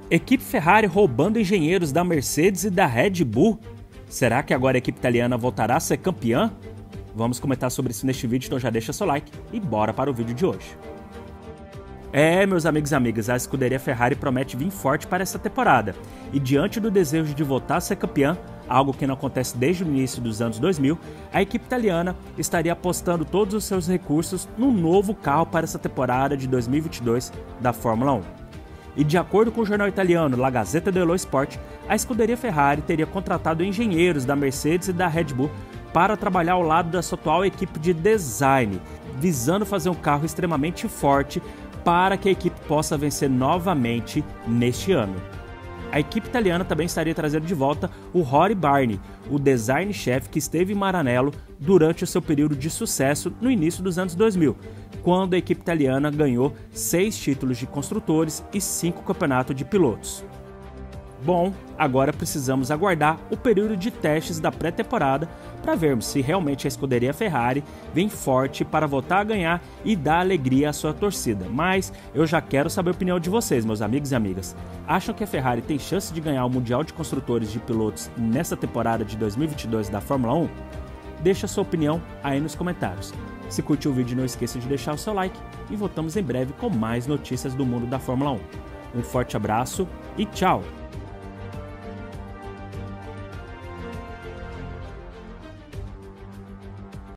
Equipe Ferrari roubando engenheiros da Mercedes e da Red Bull? Será que agora a equipe italiana voltará a ser campeã? Vamos comentar sobre isso neste vídeo, então já deixa seu like e bora para o vídeo de hoje. Meus amigos e amigas, a escuderia Ferrari promete vir forte para essa temporada. E diante do desejo de voltar a ser campeã, algo que não acontece desde o início dos anos 2000, a equipe italiana estaria apostando todos os seus recursos num novo carro para essa temporada de 2022 da Fórmula 1. E de acordo com o jornal italiano La Gazzetta dello Sport, a escuderia Ferrari teria contratado engenheiros da Mercedes e da Red Bull para trabalhar ao lado da sua atual equipe de design, visando fazer um carro extremamente forte para que a equipe possa vencer novamente neste ano. A equipe italiana também estaria trazendo de volta o Rory Barney, o design-chefe que esteve em Maranello durante o seu período de sucesso no início dos anos 2000, quando a equipe italiana ganhou 6 títulos de construtores e 5 campeonatos de pilotos. Bom, agora precisamos aguardar o período de testes da pré-temporada para vermos se realmente a escuderia Ferrari vem forte para voltar a ganhar e dar alegria à sua torcida. Mas eu já quero saber a opinião de vocês, meus amigos e amigas. Acham que a Ferrari tem chance de ganhar o Mundial de Construtores de Pilotos nessa temporada de 2022 da Fórmula 1? Deixa sua opinião aí nos comentários. Se curtiu o vídeo, não esqueça de deixar o seu like e voltamos em breve com mais notícias do mundo da Fórmula 1. Um forte abraço e tchau!